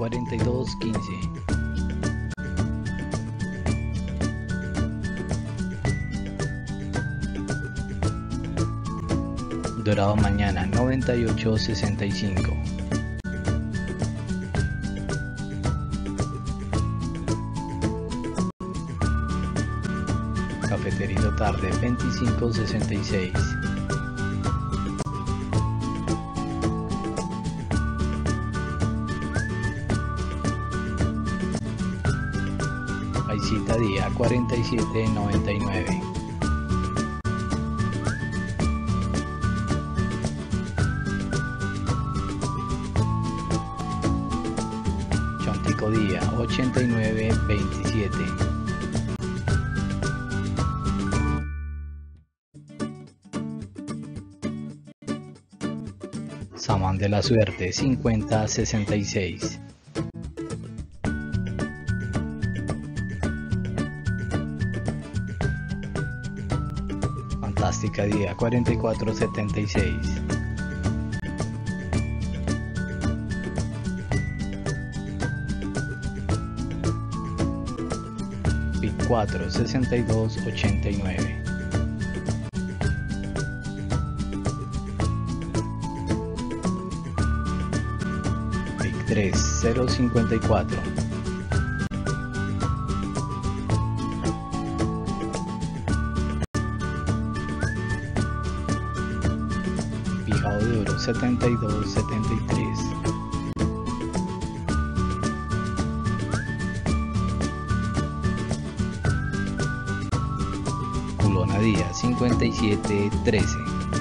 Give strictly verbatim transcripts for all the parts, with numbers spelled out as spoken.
cuarenta y dos quince. Dorado mañana noventa y ocho sesenta y cinco. Cafeterito tarde veinticinco sesenta y seis. Paisita día cuarenta y siete noventa y nueve. Chontico día ochenta y nueve veintisiete. Samán de la suerte cincuenta sesenta y seis. Fantástica día cuarenta y cuatro setenta y seis. Pic cuatro sesenta y dos ochenta y nueve. Pic tres cero cincuenta y cuatro. Pijado de oro setenta y dos setenta y tres. Culona día cincuenta y siete trece.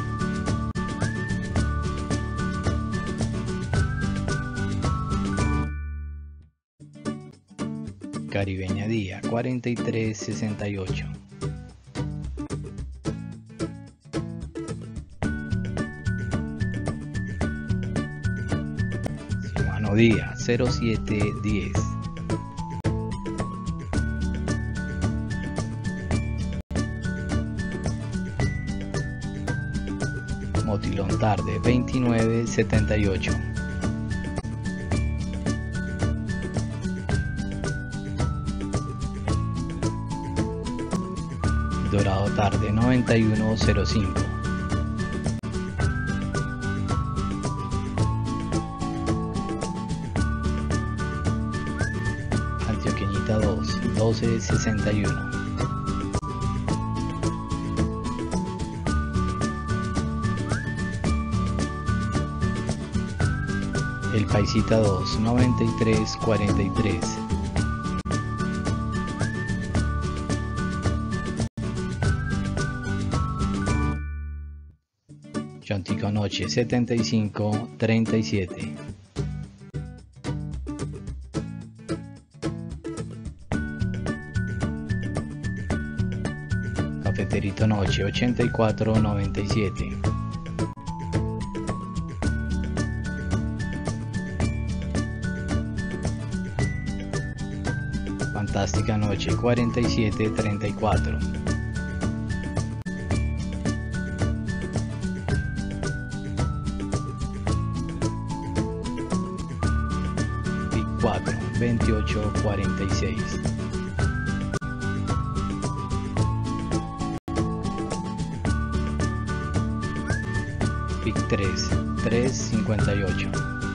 Caribeña día cuarenta y tres sesenta y ocho. Simano día cero siete diez. Motilón tarde veintinueve setenta y ocho. Dorado tarde noventa y uno cero cinco. Antioqueñita dos doce sesenta y uno. El Paisita dos noventa y tres cuarenta y tres. Chontico noche setenta y cinco treinta y siete. Cafeterito noche ochenta y cuatro noventa y siete. Fantástica noche cuarenta y siete treinta y cuatro. Pic cuatro veintiocho cuarenta y seis. Pic tres tres cincuenta y ocho.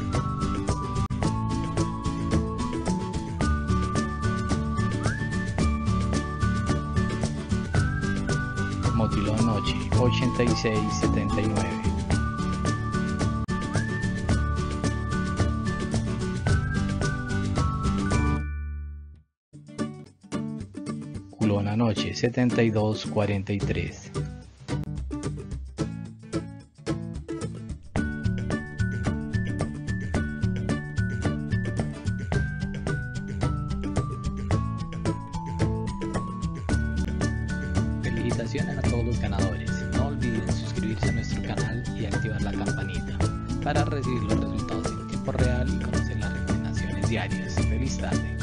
Motilón noche ochenta y seis setenta y nueve. Culona noche setenta y dos cuarenta y tres. Felicitaciones a todos los ganadores. No olviden suscribirse a nuestro canal y activar la campanita para recibir los resultados en tiempo real y conocer las recomendaciones diarias. Feliz tarde.